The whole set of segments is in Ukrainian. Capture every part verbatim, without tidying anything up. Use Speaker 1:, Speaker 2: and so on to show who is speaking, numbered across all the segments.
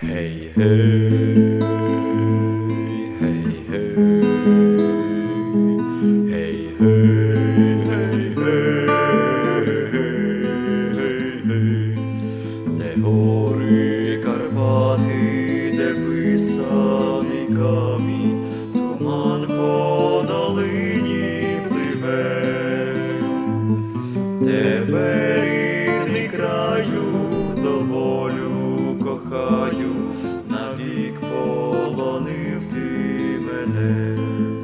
Speaker 1: Hey, hey, hey, hey, hey, hey, hey, hey, hey, де гори Карпати, де писаний камінь, туман по долині пливе, тебе, рідний краю, до болю кохаю, навік полонив ти мене.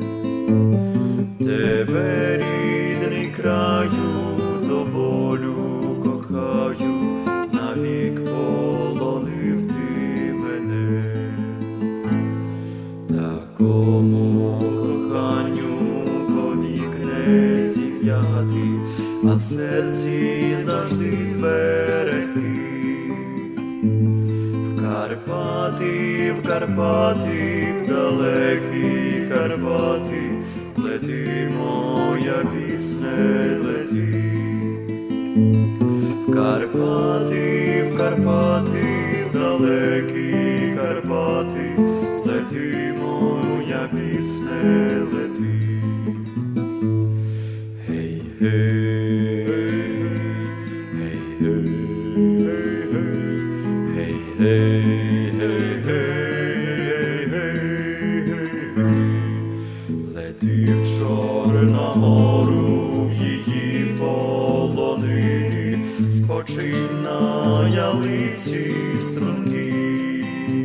Speaker 1: Тебе, рідний краю, до болю кохаю, навік полонив ти мене. Такому коханню повік не зів'яти, а в серці завжди зберегти. В Карпати, в Карпати, в далекі Карпати, лети, моя пісне, лети. В Карпати, в Карпати, в далекі Карпати, лети, моя пісне, лети. Гей, гей, гей, гей, гей, гей, гей, гей, лети в Чорну гору, в її полонині, спочинь на ялиці струнки.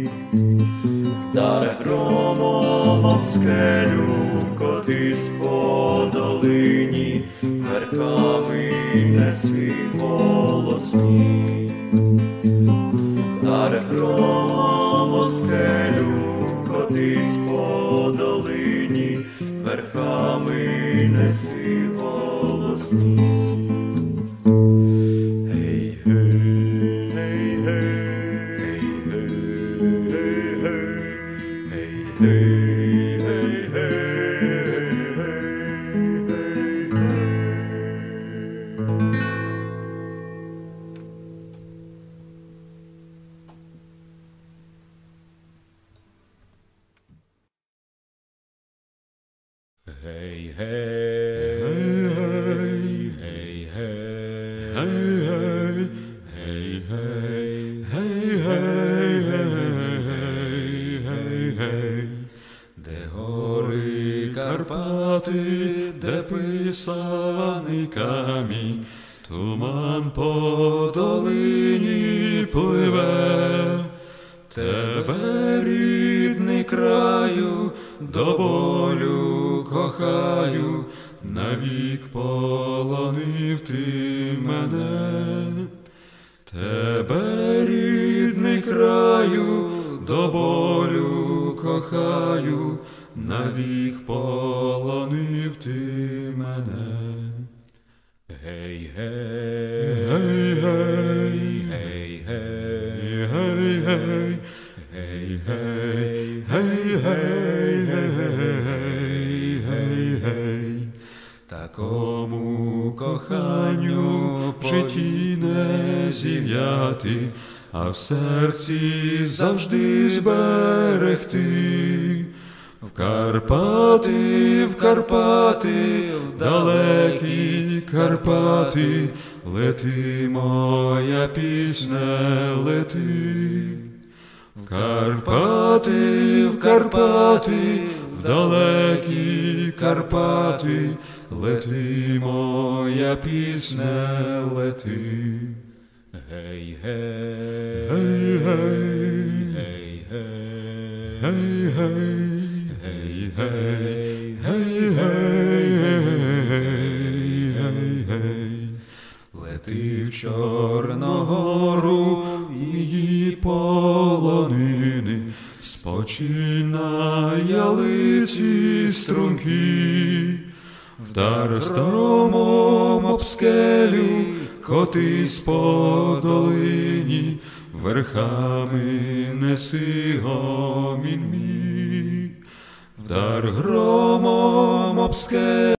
Speaker 1: Вдар громом об скелю, котись по долині, верхами неси голосні. Вдар громом об скелю, котись по долині, верхами неси голосні. Гей, гей, гей, гей, гей, гей, гей, гей, Hey, hey, hey, hey, hey, hey, hey, hey, hey, де гори Карпати, де писаний камінь, туман по долині пливе, тебе, рідний краю, до болю кохаю, навік полонив ти мене. Тебе, рідний краю, до болю кохаю, навік полонив ти мене. Гей, гей, гей, гей, гей, гей, гей, гей, гей, гей, гей, гей, гей, такому коханню в житті не зів'яти, а в серці завжди зберегти. В Карпати, в Карпати, в далекі Карпати, лети, моя пісне, лети. В Карпати, в Карпати, в далекі Карпати, лети, моя пісне, лети. Гей, гей, гей, гей, гей, гей, гей, гей, гей, лети в Чорну гору, її полонини, спочинь на ялиці струнки. Вдар громом об скелю, котись по долині, верхами неси гомін мій. Вдар громом об скелю,